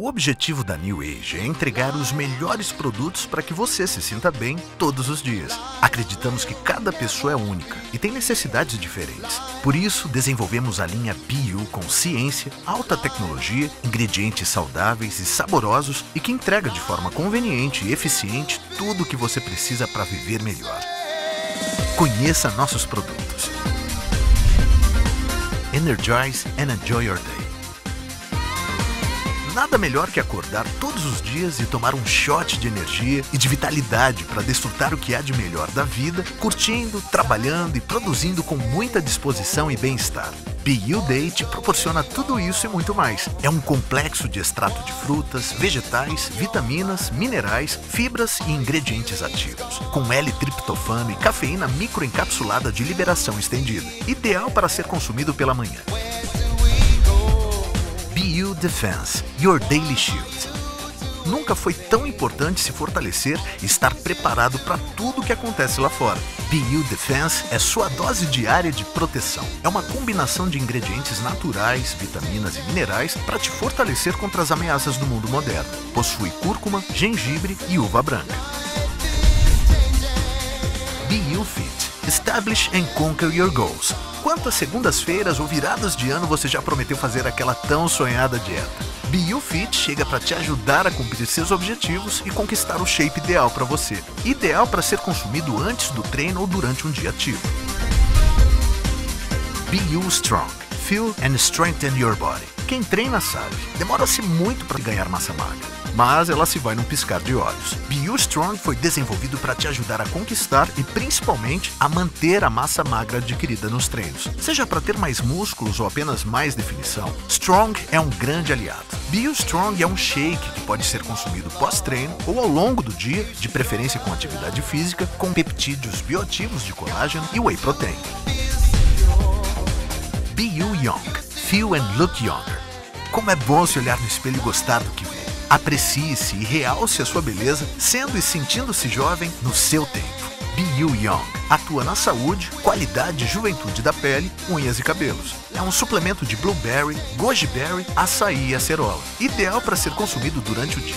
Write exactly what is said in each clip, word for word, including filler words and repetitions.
O objetivo da New Age é entregar os melhores produtos para que você se sinta bem todos os dias. Acreditamos que cada pessoa é única e tem necessidades diferentes. Por isso, desenvolvemos a linha B U com ciência, alta tecnologia, ingredientes saudáveis e saborosos e que entrega de forma conveniente e eficiente tudo o que você precisa para viver melhor. Conheça nossos produtos. Energize and enjoy your day. Nada melhor que acordar todos os dias e tomar um shot de energia e de vitalidade para desfrutar o que há de melhor da vida, curtindo, trabalhando e produzindo com muita disposição e bem-estar. B U Day te proporciona tudo isso e muito mais. É um complexo de extrato de frutas, vegetais, vitaminas, minerais, fibras e ingredientes ativos, com L-triptofano e cafeína microencapsulada de liberação estendida, ideal para ser consumido pela manhã. B U Defense, Your Daily Shield. Nunca foi tão importante se fortalecer e estar preparado para tudo o que acontece lá fora. B U Defense é sua dose diária de proteção. É uma combinação de ingredientes naturais, vitaminas e minerais para te fortalecer contra as ameaças do mundo moderno. Possui cúrcuma, gengibre e uva branca. B U Fit. Establish and conquer your goals. Quantas segundas-feiras ou viradas de ano você já prometeu fazer aquela tão sonhada dieta? B U Fit chega para te ajudar a cumprir seus objetivos e conquistar o shape ideal para você. Ideal para ser consumido antes do treino ou durante um dia ativo. B U Strong. Fuel and strengthen your body. Quem treina sabe, demora-se muito para ganhar massa magra, mas ela se vai num piscar de olhos. B U Strong foi desenvolvido para te ajudar a conquistar e principalmente a manter a massa magra adquirida nos treinos. Seja para ter mais músculos ou apenas mais definição, Strong é um grande aliado. B U Strong é um shake que pode ser consumido pós-treino ou ao longo do dia, de preferência com atividade física, com peptídeos bioativos de colágeno e whey protein. B U Young. Feel and look younger. Como é bom se olhar no espelho e gostar do que vê. Aprecie-se e realce a sua beleza, sendo e sentindo-se jovem no seu tempo. B U Young atua na saúde, qualidade e juventude da pele, unhas e cabelos. É um suplemento de blueberry, goji berry, açaí e acerola, ideal para ser consumido durante o dia.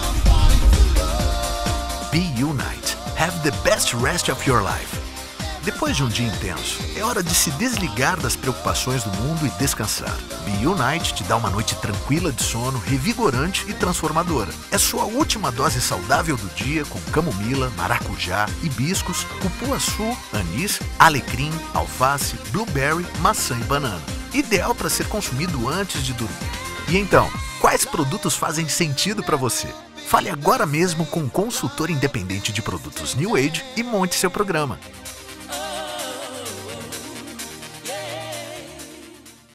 B U Night. Have the best rest of your life. Depois de um dia intenso, é hora de se desligar das preocupações do mundo e descansar. B U Night te dá uma noite tranquila de sono, revigorante e transformadora. É sua última dose saudável do dia com camomila, maracujá, hibiscos, cupuaçu, anis, alecrim, alface, blueberry, maçã e banana. Ideal para ser consumido antes de dormir. E então, quais produtos fazem sentido para você? Fale agora mesmo com um consultor independente de produtos New Age e monte seu programa.